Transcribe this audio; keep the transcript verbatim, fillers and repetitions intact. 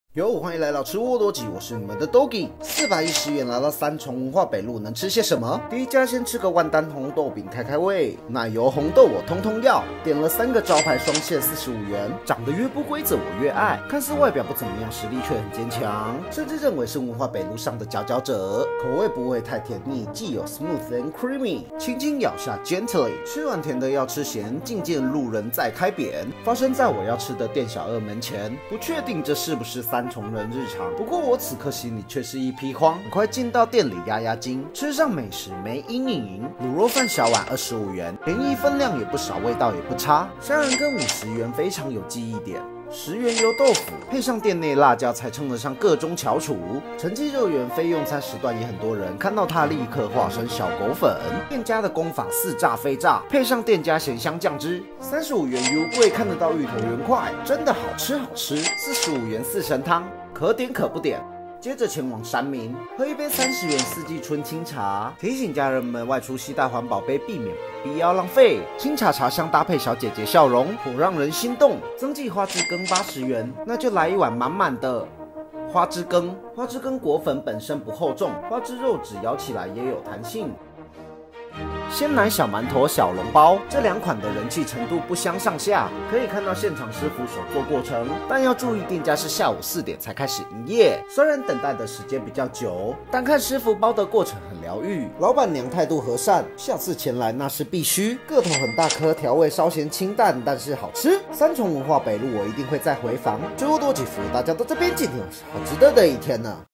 哟，欢迎来到吃货多吉，我是你们的 Doggy。四百一十元来到三重文化北路，能吃些什么？第一家先吃个万丹红豆饼开开胃，奶油红豆我通通要。点了三个招牌双馅，四十五元。长得越不规则我越爱，看似外表不怎么样，实力却很坚强，甚至认为是文化北路上的佼佼者。口味不会太甜腻，既有 smooth and creamy， 轻轻咬下 gently。吃完甜的要吃咸，觐见路人再开扁。发生在我要吃的店小二门前，不确定这是不是三重人日常，不过我此刻心里却是一匹慌。很快进到店里压压惊，吃上美食没阴影。卤肉饭小碗二十五元，便宜分量也不少，味道也不差。虾仁羹五十元，非常有记忆点。十元油豆腐配上店内辣椒，才称得上个中翘楚。陈记肉圆非用餐时段也很多人看到它，立刻化身小狗粉。店家的功法似炸非炸，配上店家咸香酱汁，三十五元油贵看得到芋头圆块，真的好吃好吃。四十五元四神汤，可点可不点。接着前往山民，喝一杯三十元四季春清茶。提醒家人们外出携带环保杯，避免不必要浪费。清茶茶香搭配小姐姐笑容，颇让人心动。增记花枝羹八十元，那就来一碗满满的花枝羹。花枝羹果粉本身不厚重，花枝肉质咬起来也有弹性。鲜奶小馒头、小笼包这两款的人气程度不相上下，可以看到现场师傅手做过程，但要注意店家是下午四点才开始营业。虽然等待的时间比较久，但看师傅包的过程很疗愈，老板娘态度和善，下次前来那是必须。个头很大颗，调味稍嫌清淡，但是好吃。三重文化北路我一定会再回访。最后多几服务大家到这边，今天是好值得的一天呢。